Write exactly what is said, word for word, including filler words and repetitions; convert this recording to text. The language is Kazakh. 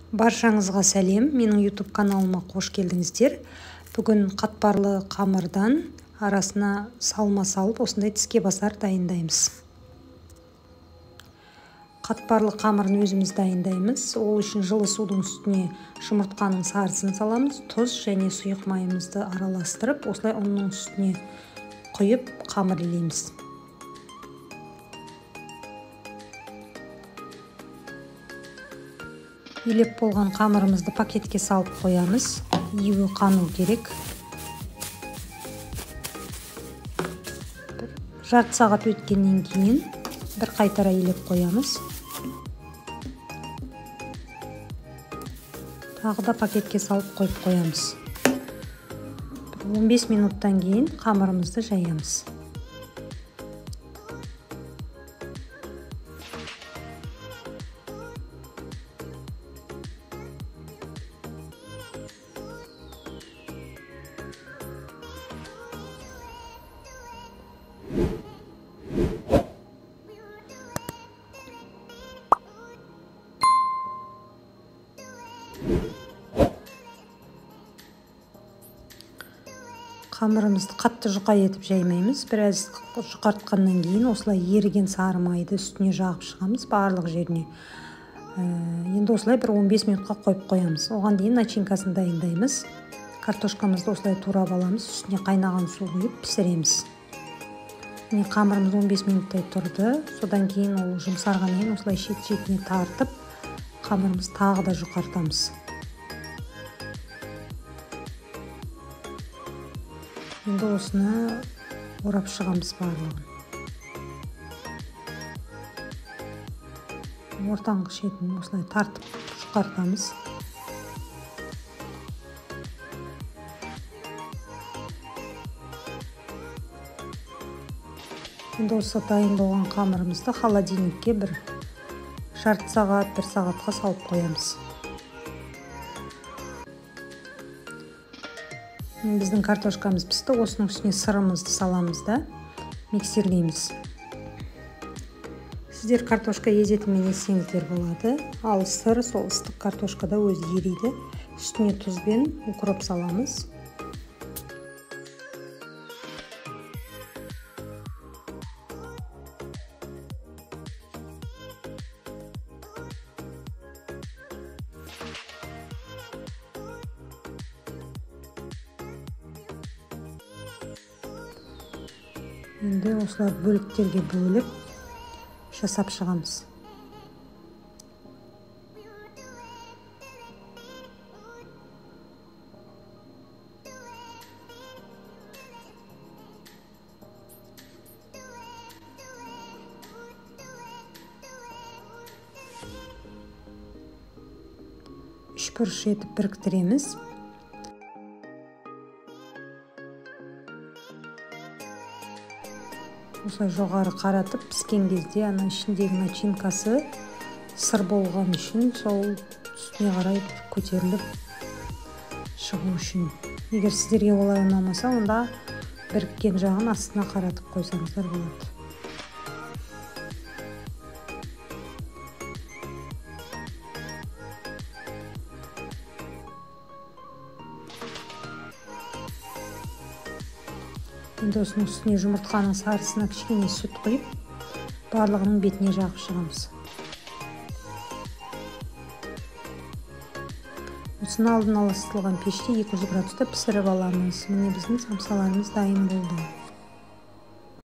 Баршаңызға сәлем, менің YouTube каналыма қош келдіңіздер. Бүгін қатпарлы қамырдан арасына салма салып, осындай тіске басар дайындаймыз. Қатпарлы қамырын өзіміз дайындаймыз. Ол үшін жылы судың үстіне жұмыртқаның сарысын саламыз, тұз және сұйық майымызды араластырып, осылай ұнның үстіне құйып қамыр илейміз. Илеп болған қамырымызды пакетке салып қоямыз. Июі қану керек. Жарты сағат өткеннен кейін бір қайтара илеп қоямыз. Тағы да пакетке салып қойып қоямыз. он бес минуттан кейін қамырымызды жаямыз. Қамырымызды қатты жұқа етіп жаймаймыз. Біраз жұқартқаннан кейін осылай еріген сары майды үстіне жағып шығамыз барлық жеріне. Енді осылай бір он бес минутқа қойып қоямыз. Оған дейін начинкасын дайындаймыз. Картошкамызды осылай турап аламыз. Үстіне қайнаған су құйып пісіреміз. Міне қамырымыз он бес минуттай тұрды. Содан кейін ол жұмсарғаннан кейін осылай шет-шетіне тартып, қамырымыз тағы да жұқартамыз. Енді осыны орап шығамыз барлығын. Ортаңғы шетін осылай тартып жұқартамыз. Енді осы дайын болған қамырымызды холодильникке бір жарты сағат, бір сағатқа салып қоямыз. Біздің картошкамыз пісті. Осының үстіне сырымызды саламыз да миксерлейміз. Сіздер картошка езетімен езсеңіздер болады. Ал сыр сол ыстық картошкада өзі ериді. Үстіне тұз бен укроп саламыз. Енді осылай бөліктерге бөліп жасап шығамыз. Үш бұрыш етіп біріктіреміз. Осылай жоғары қаратып піскен кезде ана ішіндегі начинкасы сыр болған үшін сол үстіне қарай көтеріліп шығу үшін. Егер сіздерге олай ұнамаса, онда біріккен жағын астына қаратып қойсаңыздар болады. Енді осының үстіне жұмыртқаның сарысына кішкене сүт құйып, барлығының бетіне жағып шығамыз. Осыны алдын ала ысытылған пеште екі жүз градуста пісіріп аламыз. Міне біздің самсаларымыз дайын болды.